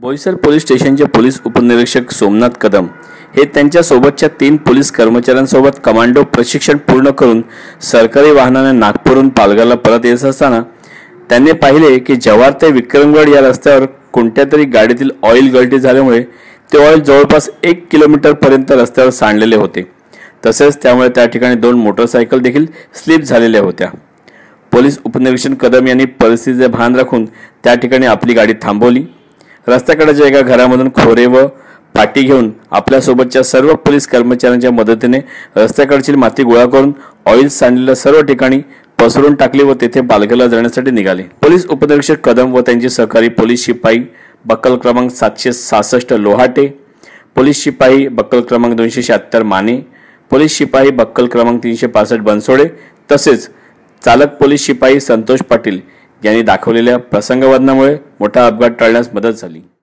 Boisar police स्टेशनचे police उपनिरीक्षक सोमनाथ कदम हे त्यांच्या सोबतच्या 3 पोलीस कर्मचाऱ्यांसोबत कमांडो प्रशिक्षण पूर्ण करून सरकारी वाहनाने नागपूरहून पालघरला परत येत असताना त्यांनी पाहिले की जव्हार ते विक्रमगड या रस्त्यावर कोणत्या तरी गाडीतील ऑइल गळती झाल्यामुळे ते ऑइल जवळपास 1 किलोमीटर पर्यंत रस्त्यावर सांडलेले होते। तसेच त्यामुळे त्या ठिकाणी 2 मोटरसायकल देखील स्लिप झालेल्या होत्या। पोलीस उपनिरीक्षक कदम यांनी परिस्थितीचे भान राखून त्या ठिकाणी आपली गाडी थांबवली। रस्त्याकडेच्या एका घरामधून खोरे व पाटी घेऊन आपल्या सोबतच्या सर्व पोलीस कर्मचाऱ्यांच्या मदतीने रस्त्याकडची माती गोळा करून ऑइल सांडलेल्या सर्व ठिकाणी पसरून टाकली व तेथे पालघरला जाण्यासाठी निघाले। पोलीस उपनिरीक्षक कदम व त्यांचे सहकारी पोलीस शिपाई बक्कल क्रमांक 766 लोहाटे, पोलीस शिपाई बक्कल क्रमांक 276 माने, पोलीस शिपाई बक्कल क्रमांक 365 बनसोडे तसेच चालक पोलीस शिपाई संतोष पाटील यांनी दाखवलेल्या प्रसंगवदनामुळे मोठा अपघात टाळण्यास मदत झाली।